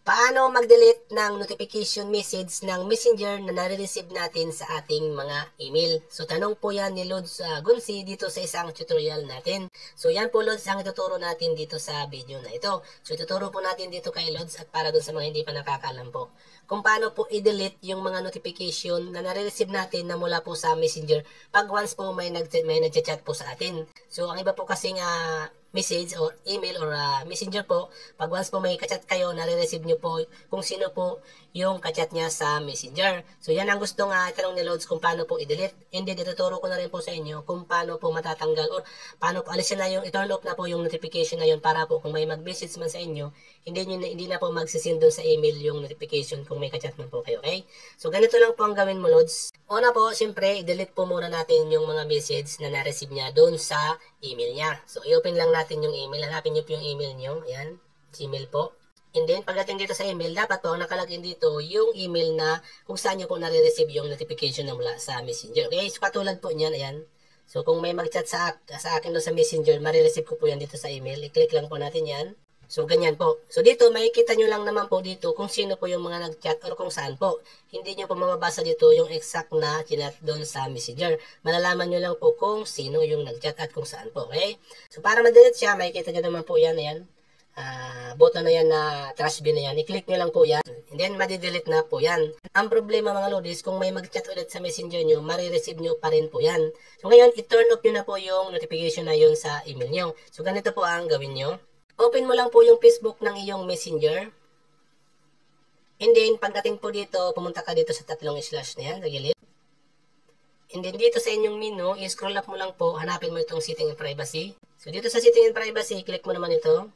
Paano mag-delete ng notification message ng Messenger na nare-receive natin sa ating mga email? So, tanong po yan ni Lods Gunsi dito sa isang tutorial natin. So, yan po Lods ang ituturo natin dito sa video na ito. So, ituturo po natin dito kay Lods at para dun sa mga hindi pa nakakaalam po. Kung paano po i-delete yung mga notification na nare-receive natin na mula po sa Messenger pag once po may nag-chat po sa atin. So, ang iba po kasing message or email or messenger po, pag once po may kachat kayo, nare-receive nyo po kung sino po yung kachat niya sa messenger. So yan ang gusto nga itanong ni Lods kung paano po i-delete. And then ituturo ko na rin po sa inyo kung paano po matatanggal or paano po alisin na yung i-turn off na po yung notification na yun para po kung may mag-message man sa inyo, hindi na po magsisend doon sa email yung notification kung may kachat man po kayo, okay? So ganito lang po ang gawin mo Lods. Una po, siyempre, i-delete po muna natin yung mga message na na-receive niya doon sa email niya. So i-open lang natin yung email. Hanapin niyo po yung email niyo. Ayan, Gmail po. And then, pagdating dito sa email, dapat po ang nakalagin dito yung email na kung saan nyo po nare-receive yung notification na mula sa Messenger. Okay, so katulad po niyan, ayan. So kung may mag-chat sa akin doon sa Messenger, marireceive ko po yan dito sa email. I-click lang po natin yan. So ganyan po. So dito, makikita nyo lang naman po dito kung sino po yung mga nag-chat or kung saan po. Hindi nyo po mababasa dito yung exact na chinat doon sa Messenger. Malalaman nyo lang po kung sino yung nag-chat at kung saan po. Okay? So para ma-delete siya, makikita nyo naman po yan. Ayan. Button na yan na trash bin na yan. I-click nyo lang po yan. And then, madi-delete na po yan. Ang problema mga lodis, kung may mag-chat ulit sa Messenger nyo, marireceive nyo pa rin po yan. So ngayon, i-turn off nyo na po yung notification na yun sa email nyo. So ganito po ang gawin nyo. Open mo lang po yung Facebook ng iyong Messenger. And then, pagdating po dito, pumunta ka dito sa tatlong slash na yan, sa gilid. And then, dito sa inyong menu, i-scroll up mo lang po, hanapin mo itong setting and privacy. So, dito sa setting and privacy, click mo naman ito.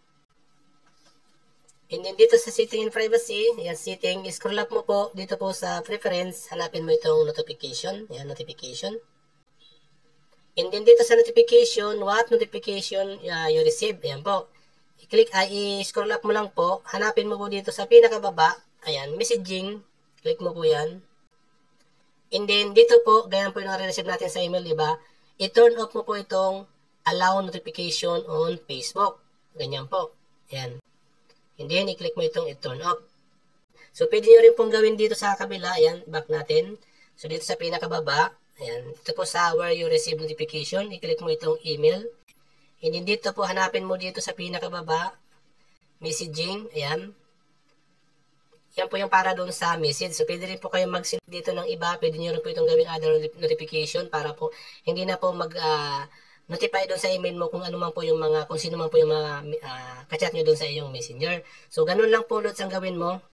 And then, dito sa setting and privacy, yan, setting, i-scroll up mo po, dito po sa preference, hanapin mo itong notification. Yan, notification. And then, dito sa notification, what notification you receive. Ayan po. I-click, i-scroll up mo lang po. Hanapin mo po dito sa pinakababa. Ayan, messaging. Click mo po yan. And then, dito po, ganyan po yung nare-receive natin sa email, diba? I-turn off mo po itong allow notification on Facebook. Ganyan po. Ayan. And then, i-click mo itong i-turn off. So, pwede nyo rin pong gawin dito sa kabila. Ayan, back natin. So, dito sa pinakababa. Ayan. Ito po sa where you receive notification. I-click mo itong email. And then dito po, hanapin mo dito sa pinakababa, messaging, ayan. Yan po yung para doon sa message. So, pwede rin po kayo mag-send dito ng iba. Pwede nyo rin po itong gawing other notification para po hindi na po mag-notify doon sa email mo kung ano man po yung mga, kung sino man po yung mga kachat nyo doon sa iyong messenger. So, ganun lang po, Lods, ang gawin mo.